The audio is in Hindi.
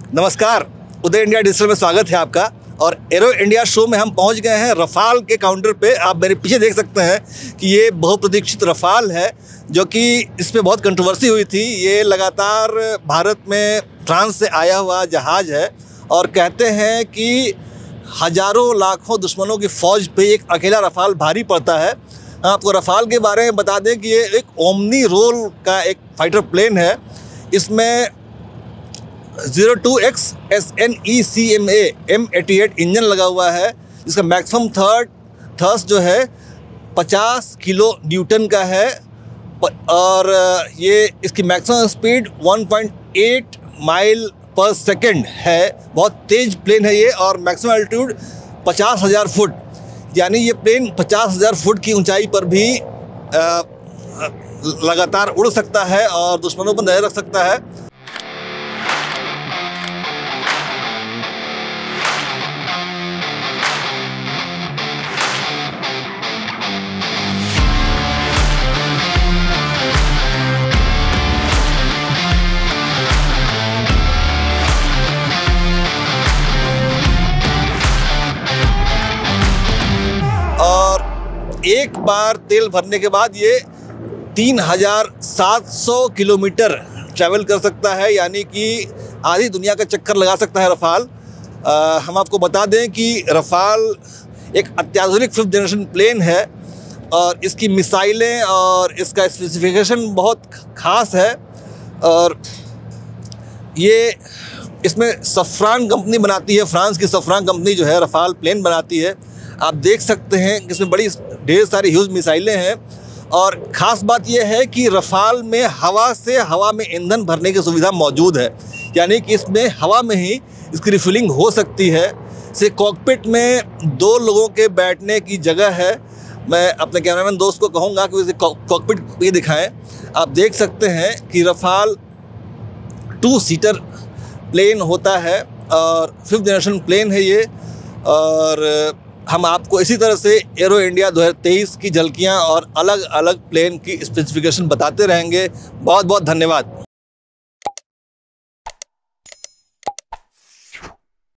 नमस्कार, उदय इंडिया डिजिटल में स्वागत है आपका। और एरो इंडिया शो में हम पहुंच गए हैं रफाल के काउंटर पे। आप मेरे पीछे देख सकते हैं कि ये बहुप्रतीक्षित रफाल है, जो कि इस पे बहुत कंट्रोवर्सी हुई थी। ये लगातार भारत में फ्रांस से आया हुआ जहाज़ है और कहते हैं कि हज़ारों लाखों दुश्मनों की फ़ौज पे एक अकेला रफाल भारी पड़ता है। आपको रफाल के बारे में बता दें कि ये एक ओमनी रोल का एक फाइटर प्लेन है। इसमें 02X SNECMA M88 इंजन लगा हुआ है। इसका मैक्सिमम थ्रस्ट जो है 50 किलो न्यूटन का है और ये इसकी मैक्सिमम स्पीड 1.8 माइल पर सेकंड है। बहुत तेज़ प्लेन है ये और मैक्सिमम एल्टीट्यूड 50,000 फुट, यानी ये प्लेन 50,000 फुट की ऊंचाई पर भी लगातार उड़ सकता है और दुश्मनों पर नज़र रख सकता है। और एक बार तेल भरने के बाद ये 3,700 किलोमीटर ट्रैवल कर सकता है, यानी कि आधी दुनिया का चक्कर लगा सकता है रफाल। हम आपको बता दें कि रफाल एक अत्याधुनिक 5th जनरेशन प्लेन है और इसकी मिसाइलें और इसका स्पेसिफिकेशन बहुत ख़ास है। और ये इसमें सफ़्रान कंपनी बनाती है, फ्रांस की सफ़्रान कंपनी जो है रफाल प्लेन बनाती है। आप देख सकते हैं कि इसमें बड़ी ढेर सारी ह्यूज मिसाइलें हैं और ख़ास बात यह है कि रफाल में हवा से हवा में ईंधन भरने की सुविधा मौजूद है, यानी कि इसमें हवा में ही इसकी रिफिलिंग हो सकती है। से कॉकपिट में 2 लोगों के बैठने की जगह है। मैं अपने कैमरामैन दोस्त को कहूँगा कि उसे कॉकपिट ये दिखाएं। आप देख सकते हैं कि रफाल 2 सीटर प्लेन होता है और 5th जनरेशन प्लेन है ये। और हम आपको इसी तरह से एरो इंडिया 2023 की झलकियाँ और अलग अलग प्लेन की स्पेसिफिकेशन बताते रहेंगे। बहुत बहुत धन्यवाद।